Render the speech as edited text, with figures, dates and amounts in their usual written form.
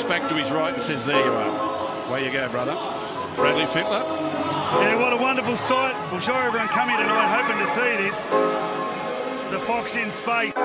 back to his right and says, there you are. Way you go, brother. Bradley Fittler. Yeah, what a wonderful sight. I'm sure everyone come here tonight hoping to see this. The Fox in space.